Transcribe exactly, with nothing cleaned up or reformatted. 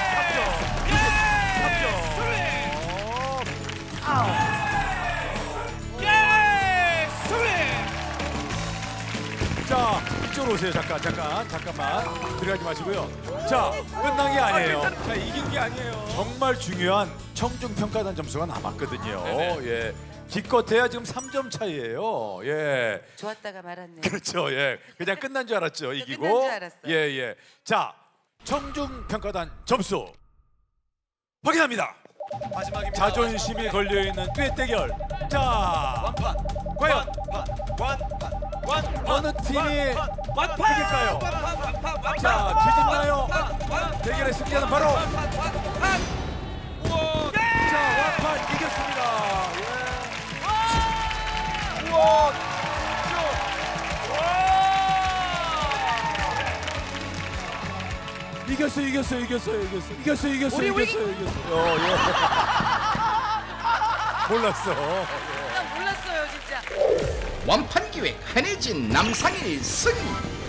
자, 이쪽으로 오세요. 잠깐, 잠깐, 잠깐만. 들어가지 마시고요. 자, 끝난 게 아니에요. 자, 이긴 게 아니에요. 정말 중요한 청중 평가단 점수가 남았거든요. 네네. 예, 기껏해야 지금 삼 점 차이예요. 예, 좋았다가 말았네. 그렇죠. 예, 그냥 끝난 줄 알았죠. 이기고. 끝난 줄 알았어요. 예, 예. 자, 청중 평가단 점수 확인합니다. 마지막입니다. 자존심이 걸려 있는 듀엣 대결. 자, 완판. 과연 완판. 완판. 어느 팀이 완판. 이길까요? 자, 뒤집나요? 대결의 승자는 바로 우와. 자, 완판 이겼습니다. 우와. 예. 이겼어요, 이겼어요, 이겼어요, 이겼어요, 이겼어요, 이겼어요, 우리, 우리? 이겼어요, 이겼어요. 어, 예. 몰랐어. 나 몰랐어요 진짜. 완판 기획 한혜진 남상일 승리.